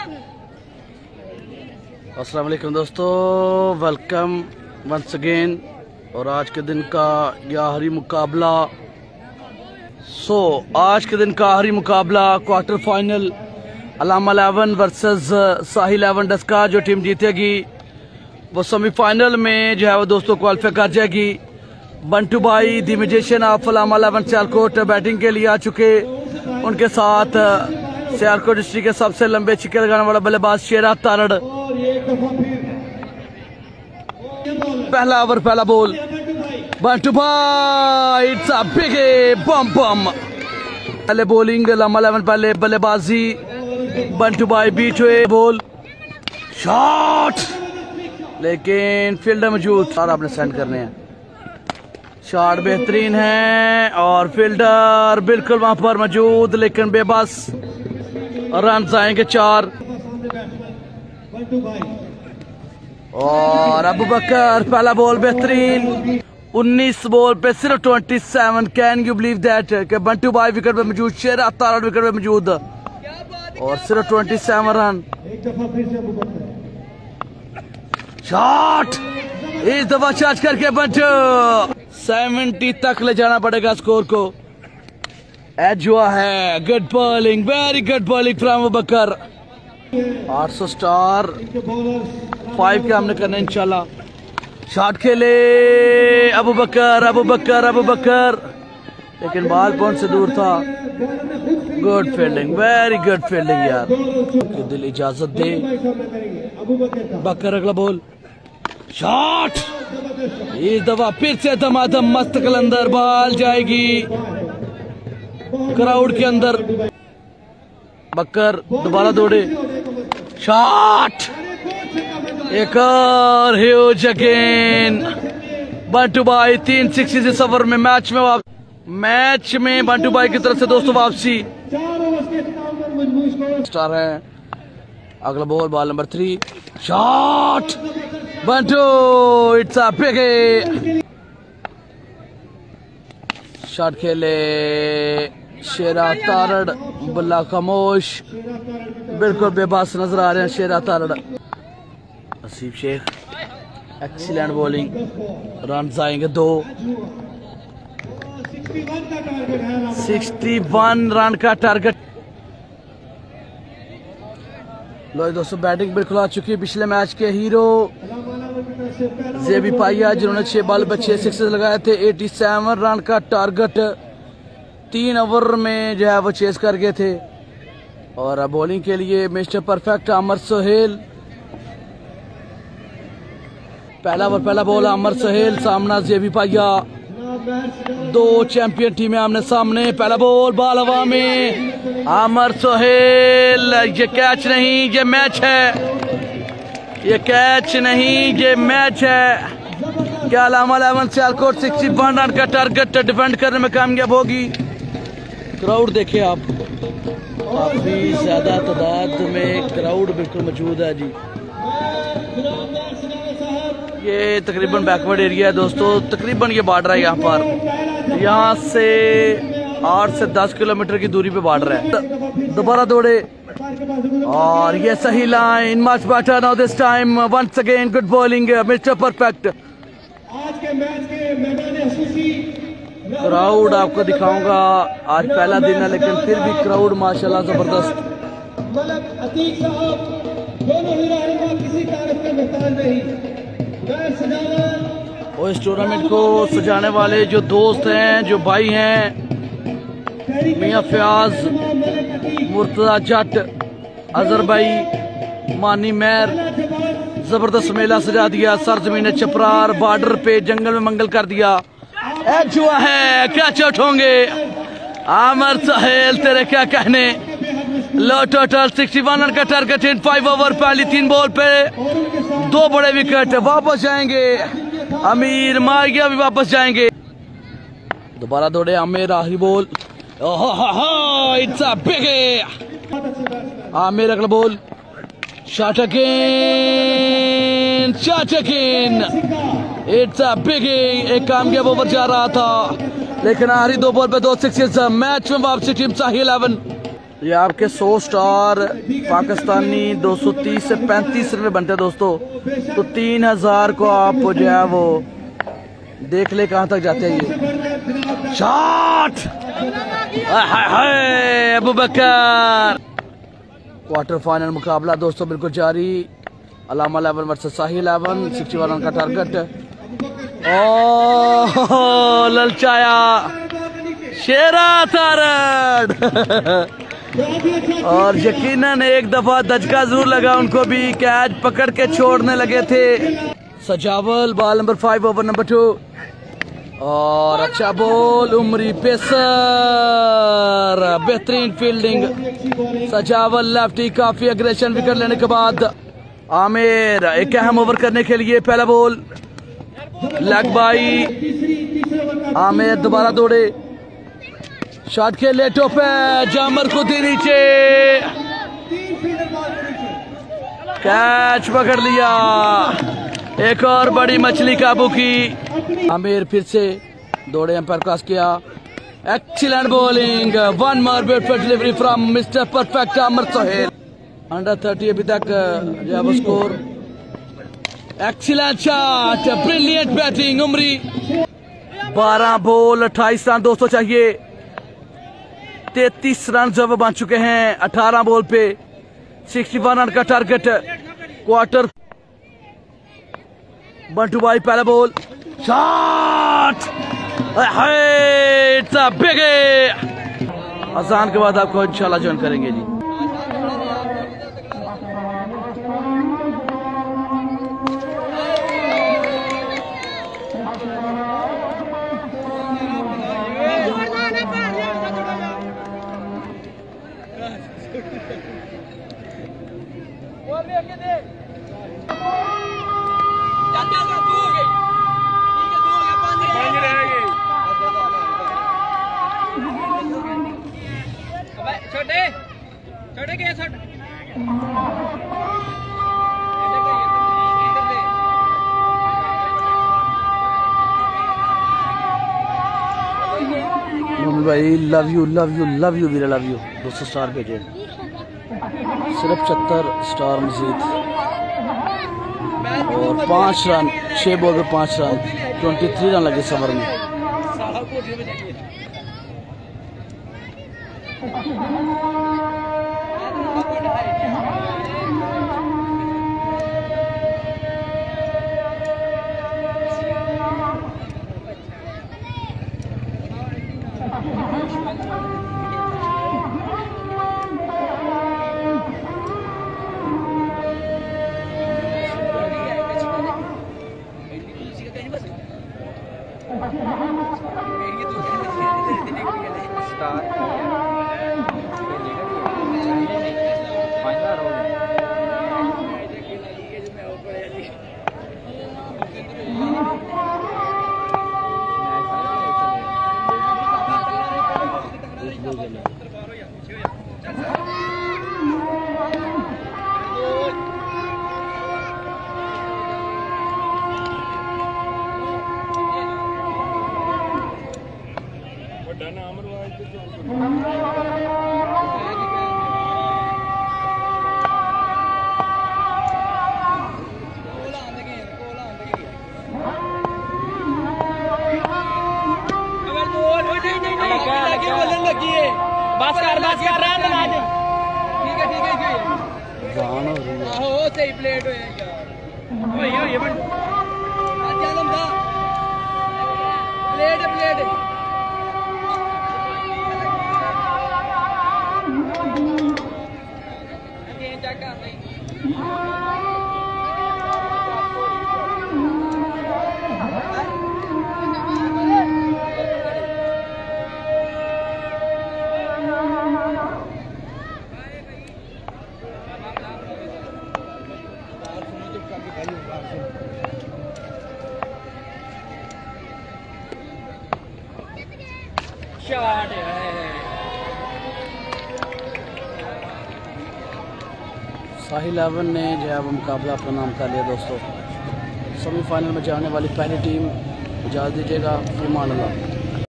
अस्सलाम वालेकुम दोस्तों, वेलकम वंस अगेन। और आज के दिन का ये आखिरी मुकाबला। आज के दिन का आखिरी मुकाबला quarter final Allama 11 versus Sahil 11 Daska. जो टीम जीतेगी वो सेमीफाइनल में जो है वो दोस्तों क्वालिफाई कर जाएगी। बंटू भाई the magician of Allama 11 Sialkot batting के लिए आ चुके। उनके साथ सियालकोट डिस्ट्रिक्ट के सबसे लंबे छिक्के लगाने वाला बल्लेबाज शेरा तारड़। पहला ओवर, पहला बॉल, बंटू भाई, इट्स अ बिग बम बम। पहले बॉलिंग अलामा 11, पहले बल्लेबाजी बंटू भाई बीट हुए, बॉल शॉट, लेकिन फील्डर मौजूद। सार आपने सेंड करने हैं, शॉट बेहतरीन है और फील्डर बिल्कुल वहां पर मौजूद, लेकिन बेबस। रन आएंगे 4। और अबू बकर पहला बॉल बेहतरीन, 19 बॉल पे सिर्फ 27। कैन यू बिलीव दैट कि बंटू भाई विकेट पे मौजूद, शेरा तारड़ विकेट पे मौजूद और सिर्फ 27 रन। शॉट, इस दफा चार्ज करके बंटू 70 तक ले जाना पड़ेगा स्कोर को। एज हुआ है, good bowling, very good bowling from Abu Bakar. 800 star 5 के हमने करना इंशाल्लाह। शॉट खेले अबू बकर, अबू बकर, अबू बकर, लेकिन बॉल पॉइंट से दूर था। Good fielding, very good fielding यार। दिल इजाजत दे, बकर अगला बॉल, शॉट, इस दफा फिर से धमाधम मस्त कलंदर, बॉल जाएगी क्राउड के अंदर। बकर दोबारा दौड़े, शॉट, एक और ह्यूज अगेन। बंटू भाई 3 6 इस ओवर में मैच में बंटू भाई की तरफ से दोस्तों वापसी। स्टार है अगला ball, ball number 3, shot, Bantu, it's a big shot खेले शेरा तारड़, बल्ला खामोश, बिल्कुल बेबस नजर आ रहे हैं शेरा तारड़। नसीब शेख एक्सीलेंट बॉलिंग, रन आएंगे 2। 61 रन का टारगेट। लो दोस्तों, बैटिंग बिल्कुल आ चुकी है। पिछले मैच के हीरो जेबी पाइया, जिन्होंने 6 बॉल पे 6 सिक्सेस लगाए थे। 87 रन का टारगेट 3 ओवर में जो है वो चेस कर गए थे। और बॉलिंग के लिए मिस्टर परफेक्ट अमर सोहेल। पहला ओवर, पहला बॉल, अमर सोहेल सामना जेबी पाइया। 2 चैंपियन टीमें आमने सामने। पहला बॉल, बॉल हवा में, अमर सोहेल, ये कैच नहीं, ये मैच है। ये कैच नहीं, ये मैच है। क्या अलामा 11 सियालकोट 61 रन का टारगेट डिफेंड करने में कामयाब होगी? क्राउड देखिए आप, काफी ज्यादा तादाद में क्राउड बिल्कुल मौजूद है जी। ये तकरीबन बैकवर्ड एरिया है दोस्तों, तकरीबन ये बॉर्डर है यहाँ पर। यहाँ से 8 से 10 किलोमीटर की दूरी पे बॉर्डर है। दोबारा दौड़े और ये सही line, much better now this time. Once again good bowling mister perfect. Crowd आपको दिखाऊंगा, आज पहला दिन है लेकिन फिर भी क्राउड माशाल्लाह जबरदस्त। और इस टूर्नामेंट को सजाने वाले जो दोस्त हैं, जो भाई हैं, मियां फयाज, मुर्तजा जट, अजहर भाई, मानी मेहर, जबरदस्त मेला सजा दिया। सरजमीन चपरार बॉर्डर पे जंगल में मंगल कर दिया। एज हुआ है, क्या चोट होंगे आमर सोहेल, तेरे क्या कहने। लो टोटल 61 रन का टारगेट इन 5 ओवर। पहली 3 बॉल पे 2 बड़े विकेट। वापस जाएंगे अमीर, मारिया भी वापस जाएंगे। दोबारा दौड़े आमिर, आखिरी ball, it's a big. Aamir अगला ball, shot again, shot again, it's a big. एक कामयाब ओवर जा रहा था लेकिन आखिरी 2 बॉल पे 2 सिक्सेस। मैच में वापसी टीम साहिल 11। ये आपके 100 स्टार पाकिस्तानी 230 से 35 रुपये बनते हैं दोस्तों। तो 3000 को आप जो है वो देख ले कहाँ तक जाते हैं। ये shot Abu Bakar. Quarter final मुकाबला दोस्तों बिल्कुल जारी। अलामा 11 वर्सेस साही 11, 61 रन का टारगेट। ओ ललचाया शेरा थारड और यकीनन एक दफा दचका जरूर लगा उनको भी। कैच पकड़ के छोड़ने लगे थे। सजावल बॉल नंबर 5 ओवर नंबर 2 और अच्छा बॉल उमरी पेसर। बेहतरीन फील्डिंग सजावल लेफ्टी। काफी अग्रेशन विकेट लेने के बाद आमिर एक अहम ओवर करने के लिए पहला बॉल लेग बाई। आमिर दोबारा दौड़े शॉट के लिए टोपे जामर खुद ही नीचे कैच पकड़ लिया। एक और बड़ी मछली काबू की। आमिर फिर से दौड़े एम्पायर क्रॉस किया। Excellent bowling. One more beautiful delivery from mister perfect Aamir Sohail. Under 30 अभी तक जो score. Excellent shot brilliant batting Umari. 12 ball 28 run दोस्तों चाहिए। 33 रन जब बन चुके हैं 18 बॉल पे। 61 रन का टारगेट। क्वार्टर बंटू भाई पहला बॉल शॉट बिग। अजान के बाद आपको इंशाल्लाह ज्वाइन करेंगे जी। छोटे के छोटे भाई love you love you love you Veera love you. 200 star भेजे। सिर्फ 74 स्टार मजीद और 5 रन 6 बॉल में 5 रन 23 रन लगे सफर में। सही प्लेट प्लेट साही 11 ने जो है वो मुकाबला अपना नाम कर लिया दोस्तों। सेमीफाइनल में जाने वाली पहली टीम। इजाज़त दीजिएगा। फ़िमान अल्लाह।